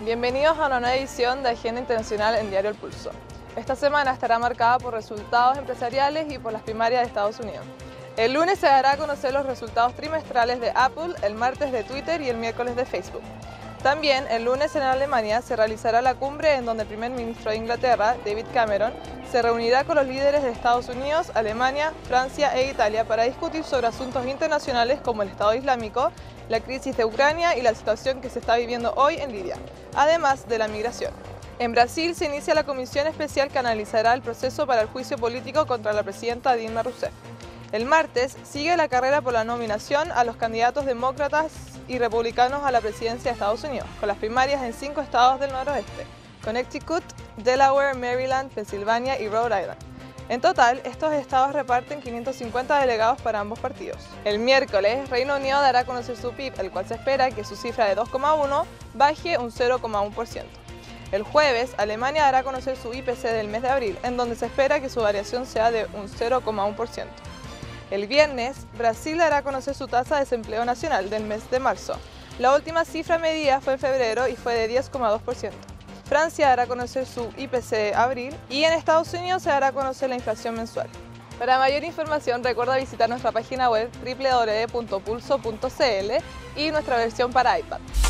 Bienvenidos a una nueva edición de Agenda Internacional en Diario El Pulso. Esta semana estará marcada por resultados empresariales y por las primarias de Estados Unidos. El lunes se dará a conocer los resultados trimestrales de Apple, el martes de Twitter y el miércoles de Facebook. También el lunes en Alemania se realizará la cumbre en donde el primer ministro de Inglaterra, David Cameron, se reunirá con los líderes de Estados Unidos, Alemania, Francia e Italia para discutir sobre asuntos internacionales como el Estado Islámico, la crisis de Ucrania y la situación que se está viviendo hoy en Libia, además de la migración. En Brasil se inicia la comisión especial que analizará el proceso para el juicio político contra la presidenta Dilma Rousseff. El martes sigue la carrera por la nominación a los candidatos demócratas y republicanos a la presidencia de Estados Unidos, con las primarias en 5 estados del noroeste: Connecticut, Delaware, Maryland, Pensilvania y Rhode Island. En total, estos estados reparten 550 delegados para ambos partidos. El miércoles, Reino Unido dará a conocer su PIB, el cual se espera que su cifra de 2,1 baje un 0,1%. El jueves, Alemania dará a conocer su IPC del mes de abril, en donde se espera que su variación sea de un 0,1%. El viernes, Brasil dará a conocer su tasa de desempleo nacional del mes de marzo. La última cifra medida fue en febrero y fue de 10,2%. Francia dará a conocer su IPC de abril y en Estados Unidos se dará a conocer la inflación mensual. Para mayor información, recuerda visitar nuestra página web www.pulso.cl y nuestra versión para iPad.